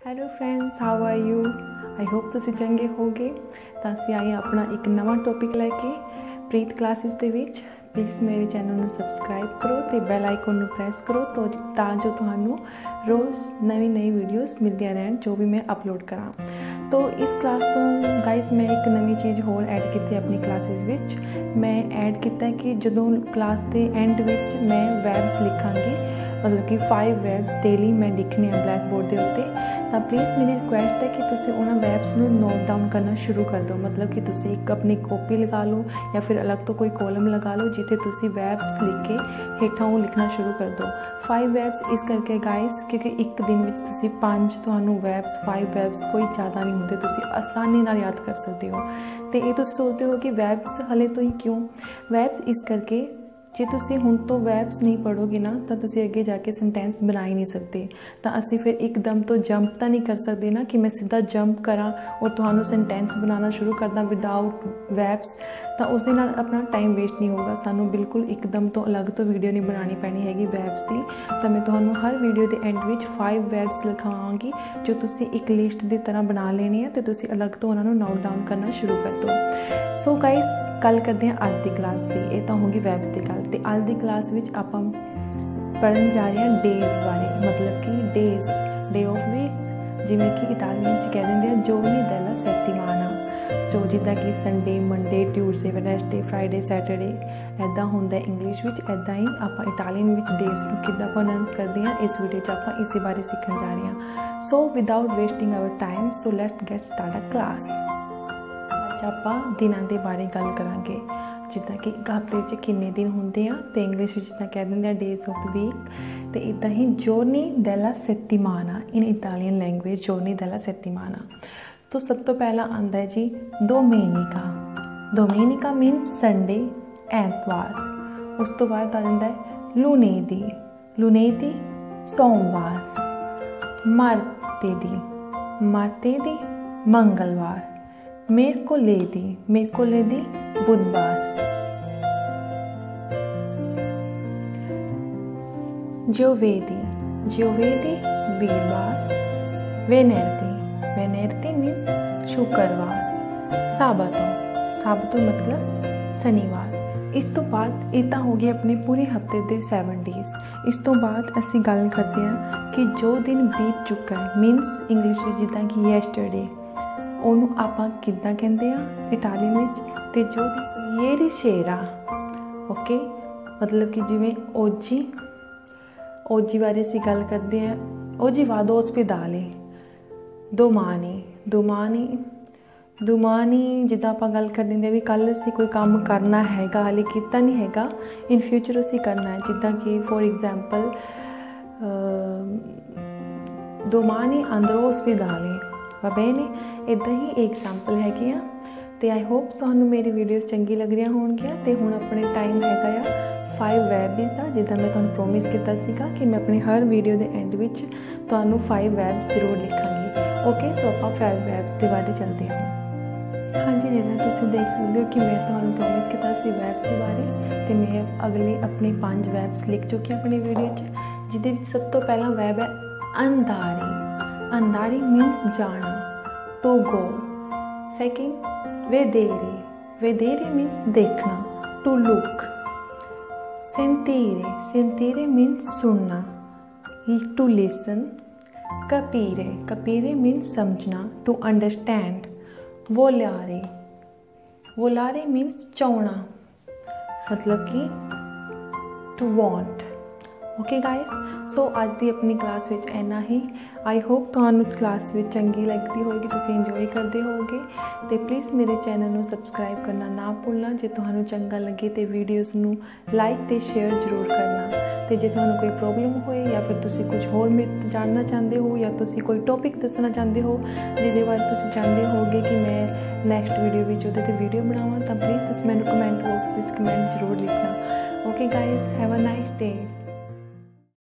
Hello friends, how are you. I hope ਤੁਸੀਂ ਚੰਗੇ ਹੋਗੇ। ਤਾਂ ਅਸੀਂ ਆਏ ਆਪਣਾ ਇੱਕ ਨਵਾਂ ਟੌਪਿਕ ਲੈ ਕੇ ਪ੍ਰੀਤ ਕਲਾਸਿਸ ਦੇ ਵਿੱਚ। ਪਲੀਜ਼ ਮੇਰੇ ਚੈਨਲ ਨੂੰ ਸਬਸਕ੍ਰਾਈਬ ਕਰੋ ਅਤੇ ਬੈਲ ਆਈਕਨ ਨੂੰ ਪ੍ਰੈਸ ਕਰੋ ਤਾਂ ਜੋ ਤੁਹਾਨੂੰ ਰੋਜ਼ ਨਵੀਂ ਵੀਡੀਓਜ਼ ਮਿਲਦੀਆਂ ਰਹਿਣ ਜੋ ਵੀ ਮੈਂ ਅਪਲੋਡ ਕਰਾਂ। ਤੋ ਇਸ ਕਲਾਸ ਤੋਂ ਗਾਈਜ਼ ਮੈਂ ਇੱਕ ਨਵੀਂ ਚੀਜ਼ ਹੋਰ ਐਡ ਕੀਤੀ ਆਪਣੀ ਕਲਾਸਿਸ ਵਿੱਚ। ਮੈਂ ਐਡ ਕੀਤਾ ਕਿ ਜਦੋਂ ਕਲਾਸ ਦੇ ਐਂਡ ਵਿੱਚ ਮੈਂ ਵੈਬਸ ਲਿਖਾਂਗੀ, ਮਤਲਬ ਕਿ 5 ਵੈਬਸ ਡੇਲੀ ਮੈਂ ਲਿਖਣੇ ਆ ਬਲੈਕ ਬੋਰਡ ਦੇ ਉੱਤੇ। ਤਾਂ ਪਲੀਜ਼ ਮੇਰੀ ਰਿਕੁਐਸਟ ਹੈ ਕਿ ਤੁਸੀਂ ਉਹਨਾਂ ਵੈਬਸ ਨੂੰ ਨੋਟ ਡਾਊਨ ਕਰਨਾ ਸ਼ੁਰੂ ਕਰ ਦਿਓ। ਮਤਲਬ ਕਿ ਤੁਸੀਂ ਇੱਕ ਆਪਣੀ ਕਾਪੀ ਲਗਾ ਲਓ ਜਾਂ ਫਿਰ ਅਲੱਗ ਤੋਂ ਕੋਈ ਕੋਲਮ ਲਗਾ ਲਓ ਜਿੱਥੇ ਤੁਸੀਂ ਵੈਬਸ ਲਿਖ ਕੇ ਹੇਠਾਂ ਉਹ ਲਿਖਣਾ ਸ਼ੁਰੂ ਕਰ ਦਿਓ। 5 ਵੈਬਸ ਇਸ ਕਰਕੇ ਗਾਈਜ਼ ਕਿਉਂਕਿ ਇੱਕ ਦਿਨ ਵਿੱਚ ਤੁਸੀਂ 5 ਤੁਹਾਨੂੰ ਵੈਬਸ 5 ਵੈਬਸ ਕੋਈ ਜ਼ਿਆਦਾ ਨਹੀਂ ਹੁੰਦੇ, ਤੁਸੀਂ ਆਸਾਨੀ ਨਾਲ ਯਾਦ ਕਰ ਸਕਦੇ ਹੋ। ਅਤੇ ਇਹ ਤੁਸੀਂ ਸੋਚਦੇ ਹੋ ਕਿ ਵੈਬਸ ਹਲੇ ਤੋਂ ਹੀ ਕਿਉਂ? ਵੈਬਸ ਇਸ ਕਰਕੇ ਜੇ ਤੁਸੀਂ ਹੁਣ ਤੋਂ ਵੈਬਸ ਨਹੀਂ ਪੜ੍ਹੋਗੇ ਨਾ ਤਾਂ ਤੁਸੀਂ ਅੱਗੇ ਜਾ ਕੇ ਸੈਂਟੈਂਸ ਬਣਾ ਹੀ ਨਹੀਂ ਸਕਦੇ। ਤਾਂ ਅਸੀਂ ਫਿਰ ਇੱਕਦਮ ਤੋਂ ਜੰਪ ਤਾਂ ਨਹੀਂ ਕਰ ਸਕਦੇ ਨਾ ਕਿ ਮੈਂ ਸਿੱਧਾ ਜੰਪ ਕਰਾਂ ਔਰ ਤੁਹਾਨੂੰ ਸੈਂਟੈਂਸ ਬਣਾਉਣਾ ਸ਼ੁਰੂ ਕਰਦਾ ਵਿਦਆਊਟ ਵੈਬਸ। ਤਾਂ ਉਸ ਦੇ ਨਾਲ ਆਪਣਾ ਟਾਈਮ ਵੇਸਟ ਨਹੀਂ ਹੋਊਗਾ। ਸਾਨੂੰ ਬਿਲਕੁਲ ਇੱਕਦਮ ਤੋਂ ਅਲੱਗ ਤੋਂ ਵੀਡੀਓ ਨਹੀਂ ਬਣਾਉਣੀ ਪੈਣੀ ਹੈਗੀ ਵੈਬਸ ਦੀ। ਤਾਂ ਮੈਂ ਤੁਹਾਨੂੰ ਹਰ ਵੀਡੀਓ ਦੇ ਐਂਡ ਵਿੱਚ 5 ਵੈਬਸ ਲਿਖਾਵਾਂਗੀ ਜੋ ਤੁਸੀਂ ਇੱਕ ਲਿਸਟ ਦੀ ਤਰ੍ਹਾਂ ਬਣਾ ਲੈਣੀ ਹੈ ਅਤੇ ਤੁਸੀਂ ਅਲੱਗ ਤੋਂ ਉਹਨਾਂ ਨੂੰ ਨੋਟ ਡਾਊਨ ਕਰਨਾ ਸ਼ੁਰੂ ਕਰ ਦਿਓ। ਸੋ ਗਾਈਜ਼, ਗੱਲ ਕਰਦੇ ਹਾਂ ਅੱਜ ਦੀ ਕਲਾਸ ਦੀ। ਇਹ ਤਾਂ ਹੋਗੀ ਵੈਬਸ ਦੀ ਗੱਲ। ਅਤੇ ਅੱਜ ਦੀ ਕਲਾਸ ਵਿੱਚ ਆਪਾਂ ਪੜ੍ਹਨ ਜਾ ਰਹੇ ਹਾਂ ਡੇਜ਼ ਬਾਰੇ, ਮਤਲਬ ਕਿ ਡੇਜ਼, ਡੇ ਆਫ ਵੀਕ, ਜਿਵੇਂ ਕਿ ਇਟਾਲੀਅਨ 'ਚ ਕਹਿ ਦਿੰਦੇ ਆ ਜੋਰਨੀ ਡੈਲਾ ਸੈਟੀਮਾਨਾ। ਸੋ ਜਿੱਦਾਂ ਕਿ Sunday, Monday, Tuesday, Wednesday, Friday, Saturday ਇੱਦਾਂ ਹੁੰਦਾ ਇੰਗਲਿਸ਼ ਵਿੱਚ। ਇੱਦਾਂ ਹੀ ਆਪਾਂ ਇਟਾਲੀਅਨ ਵਿੱਚ ਡੇਜ਼ ਨੂੰ ਕਿੱਦਾਂ ਪ੍ਰੋਨਾਂਸ ਕਰਦੇ ਹਾਂ ਇਸ ਵੀਡੀਓ 'ਚ ਆਪਾਂ ਇਸੇ ਬਾਰੇ ਸਿੱਖਣ ਜਾ ਰਹੇ ਹਾਂ। So without wasting our time, so let's get start a class. ਅੱਜ ਆਪਾਂ ਦਿਨਾਂ ਦੇ ਬਾਰੇ ਗੱਲ ਕਰਾਂਗੇ, ਜਿੱਦਾਂ ਕਿ ਇੱਕ ਹਫ਼ਤੇ ਵਿੱਚ ਕਿੰਨੇ ਦਿਨ ਹੁੰਦੇ ਆ ਅਤੇ ਇੰਗਲਿਸ਼ ਵਿੱਚ ਜਿੱਦਾਂ ਕਹਿ ਦਿੰਦੇ ਆ ਡੇਜ਼ ਆਫ ਦ ਵੀਕ। ਅਤੇ ਇੱਦਾਂ ਹੀ ਜੋਰਨੀ ਡੈਲਾ ਸੈਟੀਮਾਨਾ ਇਨ ਇਟਾਲੀਅਨ ਲੈਂਗੁਏਜ, ਜੋਰਨੀ ਡੈਲਾ ਸੈਟੀਮਾਨਾ। ਤੋਂ ਸਭ ਤੋਂ ਪਹਿਲਾਂ ਆਉਂਦਾ ਹੈ ਜੀ ਡੋਮੇਨਿਕਾ। ਡੋਮੇਨਿਕਾ ਮੀਨਸ ਸੰਡੇ, ਐਤਵਾਰ। ਉਸ ਤੋਂ ਬਾਅਦ ਆ ਜਾਂਦਾ ਹੈ ਲੂਨੇਦੀ, ਲੂਨੇਦੀ ਸੋਮਵਾਰ। ਮਾਰਤੇਦੀ, ਮਾਰਤੇਦੀ ਮੰਗਲਵਾਰ। ਮੇਰਕੋਲੇਦੀ, ਮੇਰਕੋਲੇਦੀ बुधवार। ज्योवेदी, ज्योवेदी वीरवार। वेनेरदी, वेनेरदी मीन्स शुक्रवार। साबतो, साबतो मतलब शनिवार। ਇਸ ਤੋਂ ਬਾਅਦ ਇਹ ਤਾਂ ਹੋ ਗਏ ਆਪਣੇ ਪੂਰੇ ਹਫ਼ਤੇ ਦੇ 7 ਡੇਜ਼। ਇਸ ਤੋਂ ਬਾਅਦ ਅਸੀਂ ਗੱਲ ਕਰਦੇ ਹਾਂ ਕਿ ਜੋ ਦਿਨ ਬੀਤ ਚੁੱਕਾ ਹੈ, ਮੀਨਸ ਇੰਗਲਿਸ਼ ਵਿੱਚ ਜਿੱਦਾਂ ਕਿ ਯੈਸਟਰਡੇ, ਉਹਨੂੰ ਆਪਾਂ ਕਿੱਦਾਂ ਕਹਿੰਦੇ ਆ ਇਟਾਲੀਅਨ ਵਿੱਚ? ਅਤੇ ਜੋ ਇਏਰੀ ਸੇਰਾ, ਓਕੇ, ਮਤਲਬ ਕਿ ਜਿਵੇਂ ਓਜੀ, ਓਜੀ ਬਾਰੇ ਅਸੀਂ ਗੱਲ ਕਰਦੇ ਹਾਂ ਓਜੀ ਵਾਦੋ ਓਸਪੀਦਾਲੇ। ਦੋਮਾਨੀ, ਦੋਮਾਨੀ, ਦੋਮਾਨੀ ਜਿੱਦਾਂ ਆਪਾਂ ਗੱਲ ਕਰ ਦਿੰਦੇ ਵੀ ਕੱਲ੍ਹ ਅਸੀਂ ਕੋਈ ਕੰਮ ਕਰਨਾ ਹੈਗਾ, ਹਾਲੇ ਕੀਤਾ ਨਹੀਂ ਹੈਗਾ, ਇਨ ਫਿਊਚਰ ਅਸੀਂ ਕਰਨਾ ਹੈ। ਜਿੱਦਾਂ ਕਿ ਫੋਰ ਐਗਜ਼ਾਮਪਲ ਦੋਮਾਨੀ ਆਂਦਰੋ ਓਸਪੀਦਾਲੇ, ਬਾਬੇ ਨੇ ਇੱਦਾਂ ਹੀ ਐਗਜ਼ਾਮਪਲ ਹੈਗੇ ਆ। ਅਤੇ ਆਈ ਹੋਪ ਤੁਹਾਨੂੰ ਮੇਰੀ ਵੀਡੀਓਜ਼ ਚੰਗੀ ਲੱਗ ਰਹੀਆਂ ਹੋਣਗੀਆਂ। ਅਤੇ ਹੁਣ ਆਪਣੇ ਟਾਈਮ ਹੈਗਾ ਆ 5 ਵੈਬਸ ਦਾ, ਜਿੱਦਾਂ ਮੈਂ ਤੁਹਾਨੂੰ ਪ੍ਰੋਮਿਸ ਕੀਤਾ ਸੀਗਾ ਕਿ ਮੈਂ ਆਪਣੀ ਹਰ ਵੀਡੀਓ ਦੇ ਐਂਡ ਵਿੱਚ ਤੁਹਾਨੂੰ 5 ਵੈਬਸ ਜ਼ਰੂਰ ਲਿਖਾਂਗੀ। ਓਕੇ, ਸੋ ਆਪਾਂ 5 ਵੈਬਸ ਦੇ ਬਾਰੇ ਚੱਲਦੇ ਹਾਂ। ਹਾਂਜੀ, ਜਿੱਦਾਂ ਤੁਸੀਂ ਦੇਖ ਸਕਦੇ ਹੋ ਕਿ ਮੈਂ ਤੁਹਾਨੂੰ ਪ੍ਰੋਮਿਸ ਕੀਤਾ ਸੀ ਵੈਬਸ ਦੇ ਬਾਰੇ, ਅਤੇ ਮੈਂ ਅਗਲੇ ਆਪਣੇ 5 ਵੈਬਸ ਲਿਖ ਚੁੱਕੀ ਹਾਂ ਆਪਣੀ ਵੀਡੀਓ 'ਚ, ਜਿਹਦੇ ਵਿੱਚ ਸਭ ਤੋਂ ਪਹਿਲਾਂ ਵੈਬ ਹੈ ਅੰਦਾਰੀ। ਅੰਦਾਰੀ ਮੀਨਸ ਜਾਣਾ, to go. Second vedere, vedere means देखना, to look। sentire, sentire means सुनना, to listen। capire, capire means समझना, to understand। volare, volare means चाहना, मतलब कि to want। Okay guys, so ਅੱਜ ਦੀ ਆਪਣੀ ਕਲਾਸ ਵਿੱਚ ਇੰਨਾ ਹੀ। ਆਈ ਹੋਪ ਤੁਹਾਨੂੰ ਕਲਾਸ ਵਿੱਚ ਚੰਗੀ ਲੱਗਦੀ ਹੋਏਗੀ, ਤੁਸੀਂ ਇੰਜੋਏ ਕਰਦੇ ਹੋਵੋਗੇ। ਅਤੇ ਪਲੀਜ਼ ਮੇਰੇ ਚੈਨਲ ਨੂੰ ਸਬਸਕ੍ਰਾਈਬ ਕਰਨਾ ਨਾ ਭੁੱਲਣਾ ਜੇ ਤੁਹਾਨੂੰ ਚੰਗਾ ਲੱਗੇ, ਅਤੇ ਵੀਡੀਓਜ਼ ਨੂੰ ਲਾਈਕ ਅਤੇ ਸ਼ੇਅਰ ਜ਼ਰੂਰ ਕਰਨਾ। ਅਤੇ ਜੇ ਤੁਹਾਨੂੰ ਕੋਈ ਪ੍ਰੋਬਲਮ ਹੋਏ ਜਾਂ ਫਿਰ ਤੁਸੀਂ ਕੁਝ ਹੋਰ ਮੇਰੇ ਤੋਂ ਜਾਣਨਾ ਚਾਹੁੰਦੇ ਹੋ ਜਾਂ ਤੁਸੀਂ ਕੋਈ ਟੌਪਿਕ ਦੱਸਣਾ ਚਾਹੁੰਦੇ ਹੋ ਜਿਹਦੇ ਬਾਰੇ ਤੁਸੀਂ ਚਾਹੁੰਦੇ ਹੋਗੇ ਕਿ ਮੈਂ ਨੈਕਸਟ ਵੀਡੀਓ ਵਿੱਚ ਉਹਦੇ 'ਤੇ ਵੀਡੀਓ ਬਣਾਵਾਂ, ਤਾਂ ਪਲੀਜ਼ ਤੁਸੀਂ ਮੈਨੂੰ ਕਮੈਂਟ ਬਾਕਸ ਵਿੱਚ ਕਮੈਂਟ ਜ਼ਰੂਰ ਲਿਖਣਾ। Okay guys, have a nice day.